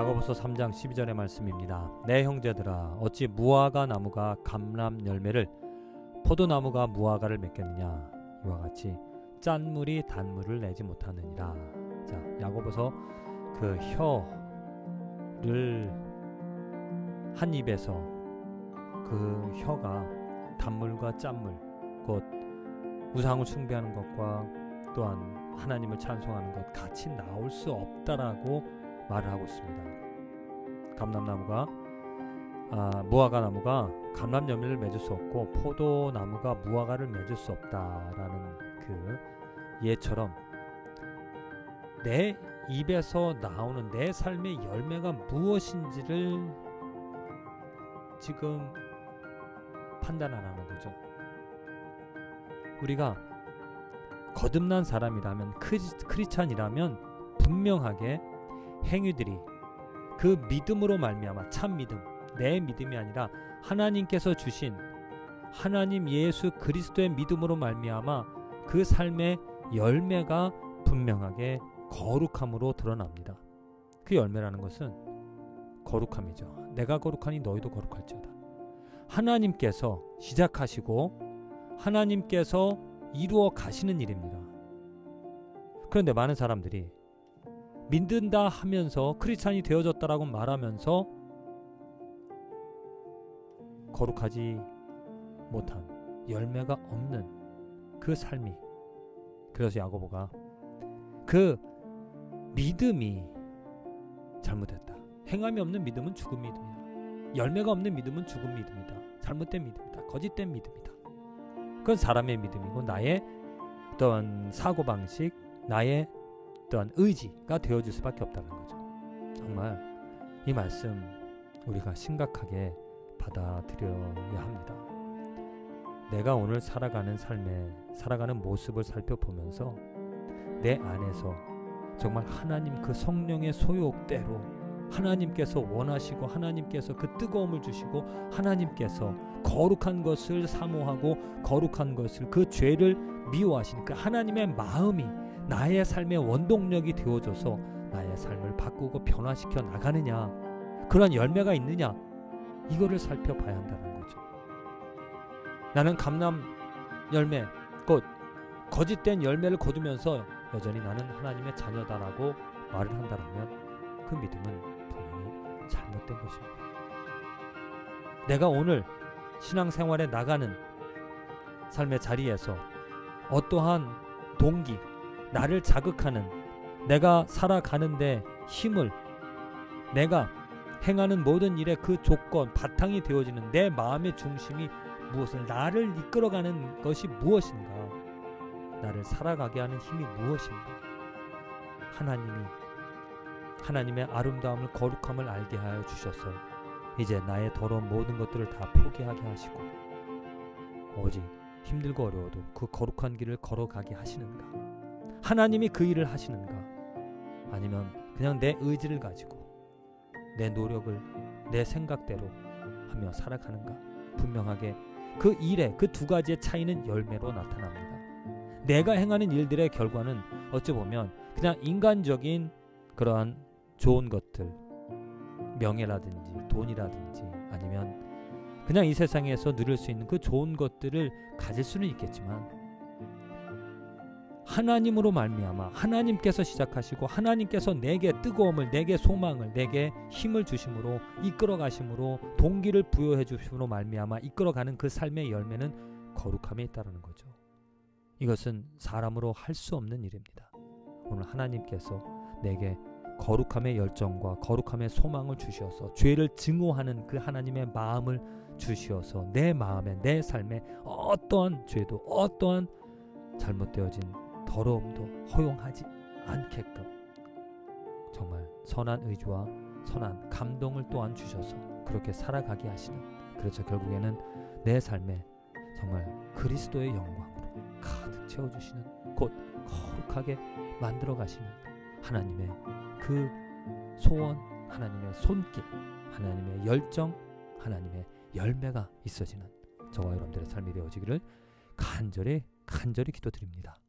야고보서 3장 12절의 말씀입니다. 내 형제들아 어찌 무화과 나무가 감람 열매를 포도나무가 무화과를 맺겠느냐. 이와 같이 짠 물이 단물을 내지 못하느니라. 자, 야고보서 그 혀를 한 입에서 그 혀가 단물과 짠물, 곧 우상을 숭배하는 것과 또한 하나님을 찬송하는 것 같이 나올 수 없다라고 말을 하고 있습니다. 무화과 나무가 감람 열매를 맺을 수 없고 포도나무가 무화과를 맺을 수 없다라는 그 예처럼 내 입에서 나오는 내 삶의 열매가 무엇인지를 지금 판단하라는 거죠. 우리가 거듭난 사람이라면, 크리스찬이라면 분명하게 행위들이 그 믿음으로 말미암아, 참 믿음, 내 믿음이 아니라 하나님께서 주신 하나님 예수 그리스도의 믿음으로 말미암아 그 삶의 열매가 분명하게 거룩함으로 드러납니다. 그 열매라는 것은 거룩함이죠. 내가 거룩하니 너희도 거룩할지어다. 하나님께서 시작하시고 하나님께서 이루어 가시는 일입니다. 그런데 많은 사람들이 믿는다 하면서 크리스찬이 되어졌다라고 말하면서 거룩하지 못한, 열매가 없는 그 삶이, 그래서 야고보가 그 믿음이 잘못됐다. 행함이 없는 믿음은 죽은 믿음이다. 열매가 없는 믿음은 죽은 믿음이다. 잘못된 믿음이다. 거짓된 믿음이다. 그건 사람의 믿음이고 나의 어떤 사고방식, 나의 어떤 의지가 되어질 수밖에 없다는 거죠. 정말 이 말씀 우리가 심각하게 받아들여야 합니다. 내가 오늘 살아가는 살아가는 모습을 살펴보면서 내 안에서 정말 하나님 그 성령의 소욕대로 하나님께서 원하시고 하나님께서 그 뜨거움을 주시고 하나님께서 거룩한 것을 사모하고 거룩한 것을, 그 죄를 미워하시는 그 하나님의 마음이 나의 삶의 원동력이 되어줘서 나의 삶을 바꾸고 변화시켜 나가느냐, 그런 열매가 있느냐, 이거를 살펴봐야 한다는 거죠. 나는 감람 열매, 곧 거짓된 열매를 거두면서 여전히 나는 하나님의 자녀다라고 말을 한다면 그 믿음은 분명히 잘못된 것입니다. 내가 오늘 신앙생활에 나가는 삶의 자리에서 어떠한 동기, 나를 자극하는, 내가 살아가는데 힘을, 내가 행하는 모든 일의 그 조건, 바탕이 되어지는 내 마음의 중심이 무엇을, 나를 이끌어가는 것이 무엇인가, 나를 살아가게 하는 힘이 무엇인가. 하나님의 아름다움을, 거룩함을 알게 하여 주셔서 이제 나의 더러운 모든 것들을 다 포기하게 하시고 오직 힘들고 어려워도 그 거룩한 길을 걸어가게 하시는가? 하나님이 그 일을 하시는가? 아니면 그냥 내 의지를 가지고 내 노력을 내 생각대로 하며 살아가는가? 분명하게 그 일의 그 두 가지의 차이는 열매로 나타납니다. 내가 행하는 일들의 결과는 어찌 보면 그냥 인간적인 그러한 좋은 것들, 명예라든지 돈이라든지 아니면 그냥 이 세상에서 누릴 수 있는 그 좋은 것들을 가질 수는 있겠지만, 하나님으로 말미암아 하나님께서 시작하시고 하나님께서 내게 뜨거움을, 내게 소망을, 내게 힘을 주심으로, 이끌어 가심으로, 동기를 부여해 주심으로 말미암아 이끌어가는 그 삶의 열매는 거룩함에 있다는 거죠. 이것은 사람으로 할 수 없는 일입니다. 오늘 하나님께서 내게 거룩함의 열정과 거룩함의 소망을 주셔서 죄를 증오하는 그 하나님의 마음을 주시어서 내 마음에, 내 삶에 어떠한 죄도, 어떠한 잘못되어진 더러움도 허용하지 않게끔 정말 선한 의지와 선한 감동을 또한 주셔서 그렇게 살아가게 하시는, 그렇죠, 결국에는 내 삶에 정말 그리스도의 영광으로 가득 채워주시는, 곧 거룩하게 만들어 가시는 하나님의 그 소원, 하나님의 손길, 하나님의 열정, 하나님의 열매가 있어지는 저와 여러분들의 삶이 되어지기를 간절히 기도드립니다.